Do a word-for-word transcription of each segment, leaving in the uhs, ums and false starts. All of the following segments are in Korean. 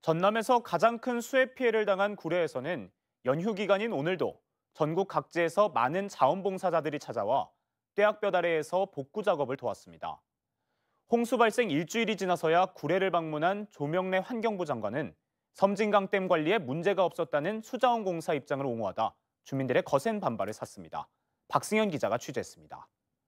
전남에서 가장 큰 수해 피해를 당한 구례에서는 연휴 기간인 오늘도 전국 각지에서 많은 자원봉사자들이 찾아와 떼약볕 아래에서 복구 작업을 도왔습니다. 홍수 발생 일주일이 지나서야 구례를 방문한 조명래 환경부 장관은 섬진강댐 관리에 문제가 없었다는 수자원공사 입장을 옹호하다 주민들의 거센 반발을 샀습니다. 박승현 기자가 취재했습니다.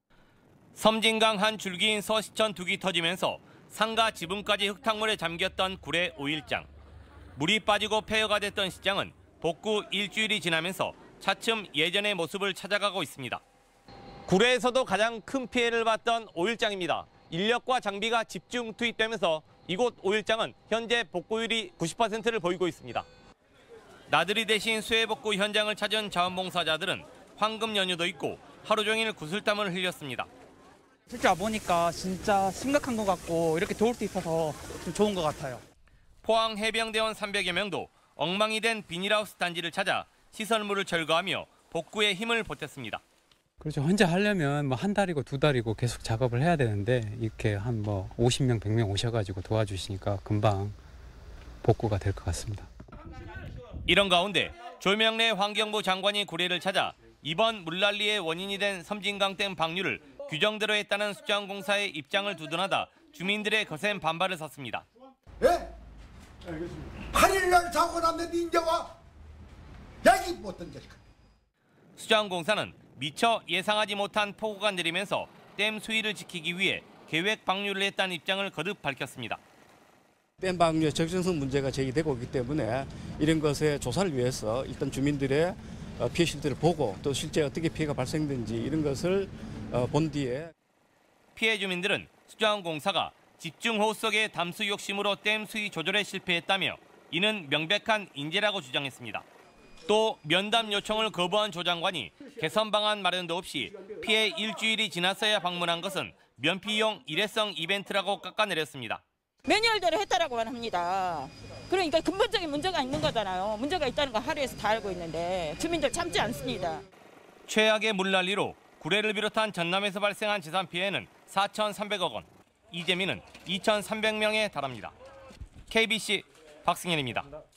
섬진강 한 줄기인 서시천 둑이 터지면서 상가 지붕까지 흙탕물에 잠겼던 구례 오일장. 물이 빠지고 폐허가 됐던 시장은 복구 일주일이 지나면서 차츰 예전의 모습을 찾아가고 있습니다. 구례에서도 가장 큰 피해를 봤던 오일장입니다. 인력과 장비가 집중 투입되면서 이곳 오일장은 현재 복구율이 구십 퍼센트를 보이고 있습니다. 나들이 대신 수해 복구 현장을 찾은 자원봉사자들은 황금 연휴도 있고 하루 종일 구슬땀을 흘렸습니다. 실제 와보니까 진짜 심각한 것 같고 이렇게 도울 수 있어서 좀 좋은 것 같아요. 포항 해병대원 삼백여 명도 엉망이 된 비닐하우스 단지를 찾아 시설물을 철거하며 복구에 힘을 보탰습니다. 그렇죠. 혼자 하려면 뭐 한 달이고 두 달이고 계속 작업을 해야 되는데 이렇게 한 뭐 오십 명, 백 명 오셔가지고 도와주시니까 금방 복구가 될 것 같습니다. 이런 가운데 조명래 환경부 장관이 구례를 찾아 이번 물난리의 원인이 된 섬진강댐 방류를 규정대로 했다는 수자원공사의 입장을 두둔하다 주민들의 거센 반발을 샀습니다. 예? 팔 일 날 사고 났는데 이제 와? 야기 못 던질까? 수자원공사는 미처 예상하지 못한 폭우가 내리면서 댐 수위를 지키기 위해 계획 방류를 했다는 입장을 거듭 밝혔습니다. 댐 방류 적정성 문제가 제기되고 있기 때문에 이런 것의 조사를 위해서 일단 주민들의 피해 실태를 보고 또 실제 어떻게 피해가 발생된지 이런 것을 본 뒤에 피해 주민들은 수자원공사가 집중호우 속의 담수 욕심으로 댐 수위 조절에 실패했다며 이는 명백한 인재라고 주장했습니다. 또 면담 요청을 거부한 조 장관이 개선 방안 마련도 없이 피해 일주일이 지났어야 방문한 것은 면피용 일회성 이벤트라고 깎아내렸습니다. 매뉴얼대로 했다라고 합니다. 그러니까 근본적인 문제가 있는 거잖아요. 문제가 있다는 거 하루에서 다 알고 있는데 주민들 참지 않습니다. 최악의 물난리로 구례를 비롯한 전남에서 발생한 재산 피해는 사천삼백억 원, 이재민은 이천삼백 명에 달합니다. 케이비씨 박승현입니다.